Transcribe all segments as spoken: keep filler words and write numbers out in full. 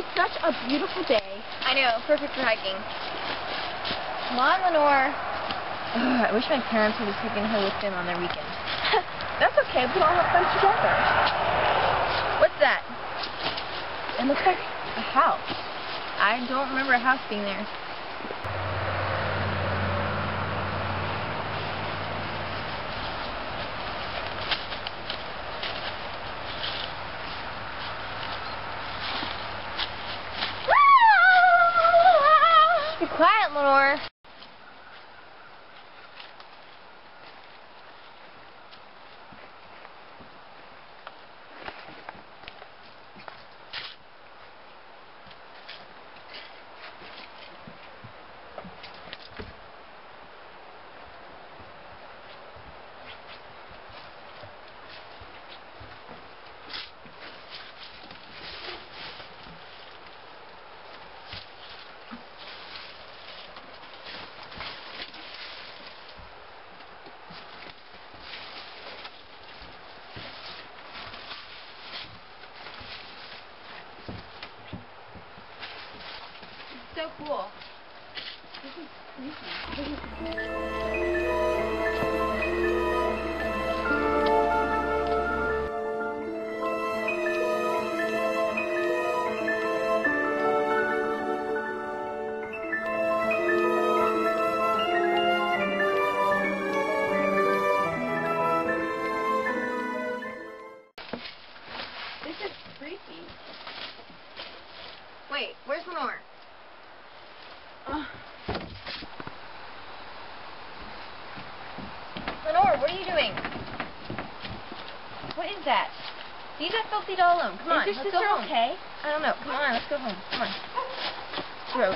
such a beautiful day. I know, perfect for hiking. Come on, Lenore. Ugh, I wish my parents would have taken her with them on their weekend. That's okay, we'll all have fun together. What's that? It looks like a house. I don't remember a house being there. Be quiet, Lenore. So cool. This is creepy. This is creepy. Wait, where's Lenore? Uh. Lenore, what are you doing? What is that? Leave that filthy doll alone. Come on, Is your let's sister go home. okay? I don't know. Come on, let's go home. Come on. Gross.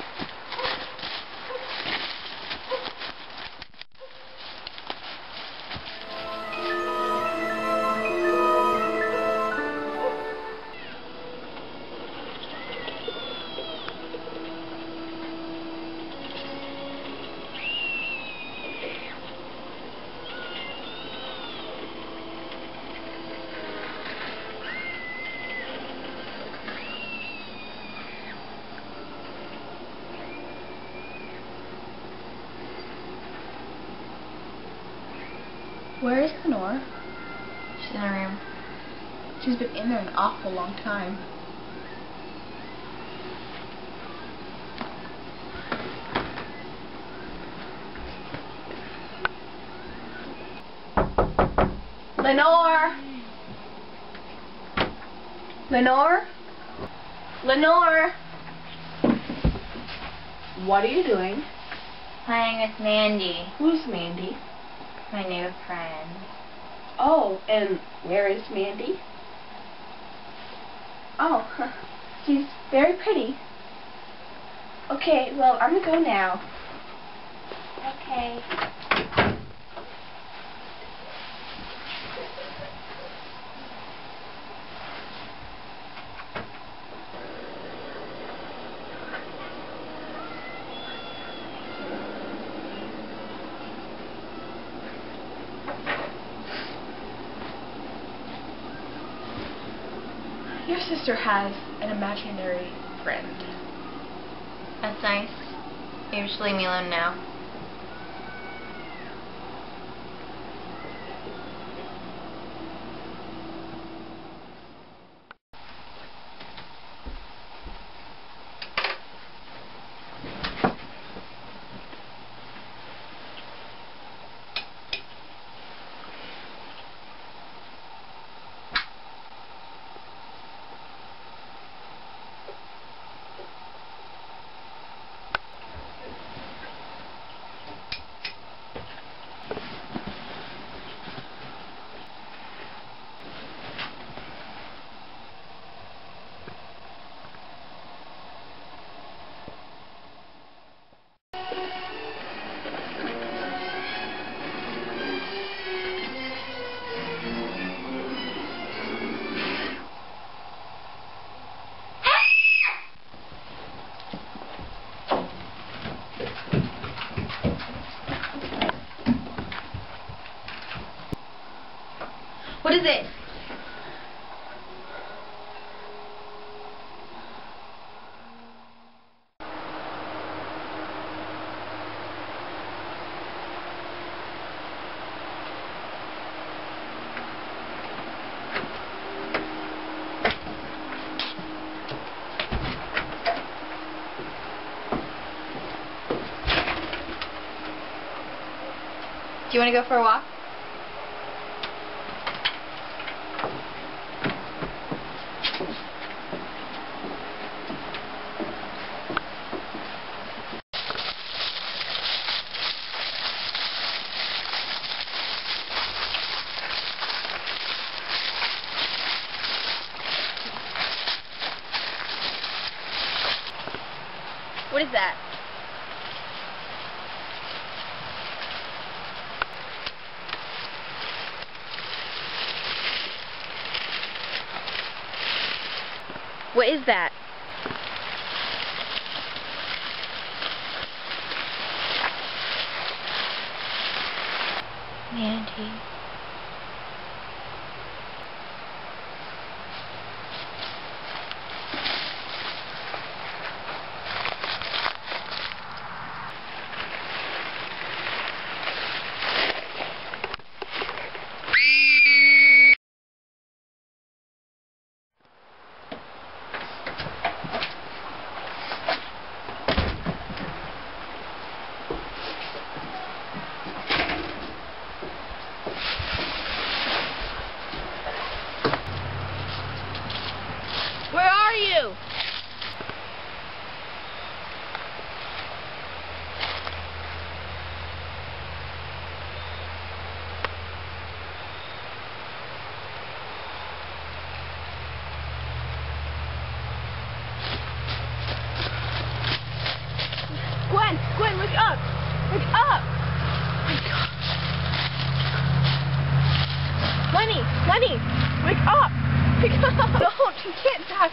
Where is Lenore? She's in her room. She's been in there an awful long time. Lenore! Lenore? Lenore! What are you doing? Playing with Mandy, Who's Mandy? my new friend. Oh, and where is Mandy? Oh, huh. She's very pretty. Okay, well, I'm gonna go now. Okay. Your sister has an imaginary friend. That's nice. Maybe she'll leave me alone now. What is it? Do you want to go for a walk? What is that? What is that? Mandy. Where are you? Gwen, Gwen, look up! Look up! Oh my gosh. Lenny, Lenny, wake up! Wake up! Don't, you can't die.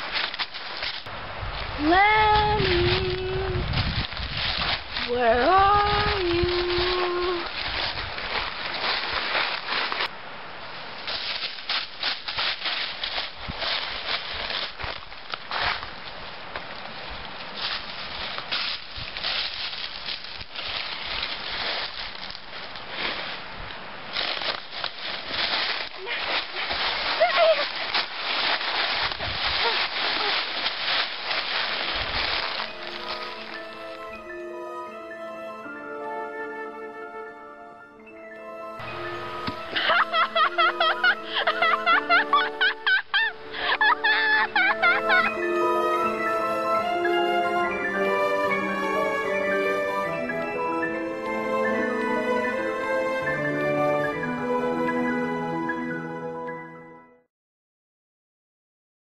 Lenny, where are